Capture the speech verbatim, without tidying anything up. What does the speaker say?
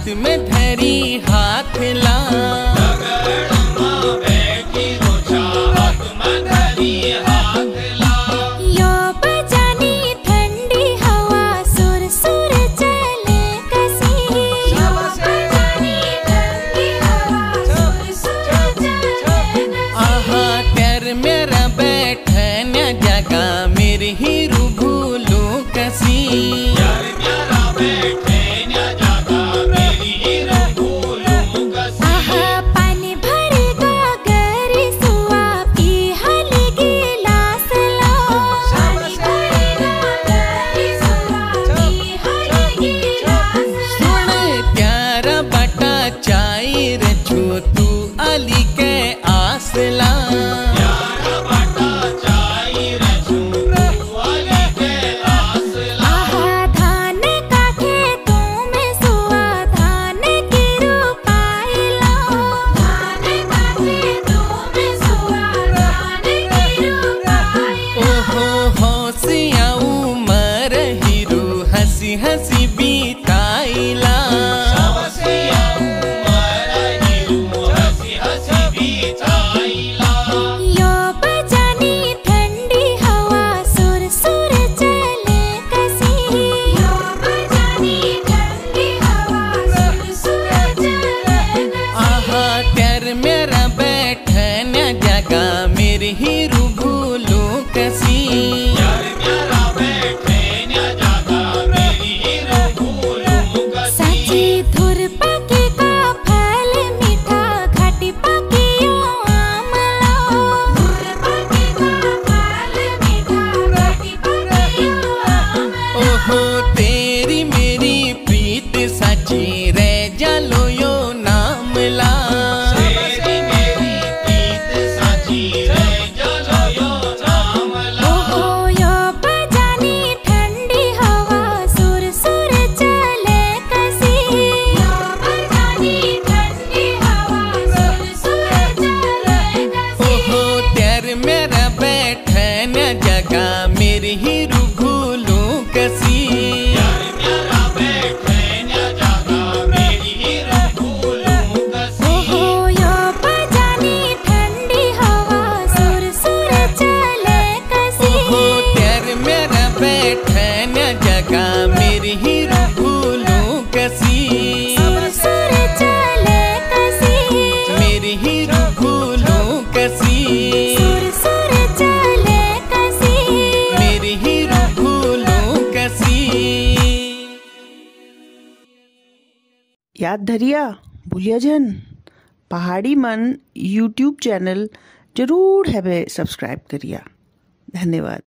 हाथ में धरी हाथ ला बैठी रोजा हाथ में धरी हाथ ला। यो बजानी ठंडी हवा सुर सुर चले कसी। यो बजानी ठंडी हवा सुर सुर चले कसी। आहा तेर मेरा बैठन जगह मेरी ही रूबूलू कसी। यार मेरा बैठन जगह मेरी ही रूबूलू कसी। आहा पानी भरेगा गरी सुआ पी हल गिलास लो। पानी भरेगा गरी सुआ पी हल गिलास लो। सुन प्यारा बटा चाय रचू तू अली के आसला। हंसी हंसी बीताइला यो बजानी ठंडी हवा सुर सुर चले कसी। यो बजानी ठंडी हवा सुर सुर चले कसी। आहा तेर मेरा बैठन जगह मेरी ही रूबूलू कसी। तेरी मेरी प्रीत सची रे जलो यो नाम ला। तेरी मेरी प्रीत सची रे जलो यो नाम ला। ओहो यो बजानी ठंडी हवा सुर सुर चले कसी। यो बजानी ठंडी हवा सुर सुर चले कसी। ओहो तेर मेरा बैठन जगह मेरी ही रूबूलू कसी। बैठन जगह मेरी ही रूबूलू कसी। सुर सुर चले कसी। मेरी ही रूबूलू कसी। सुर सुर चले कसी। मेरी ही रूबूलू कसी। याद धरिया भूलिया जन पहाड़ी मन यूट्यूब चैनल जरूर है सब्सक्राइब करिया। धन्यवाद।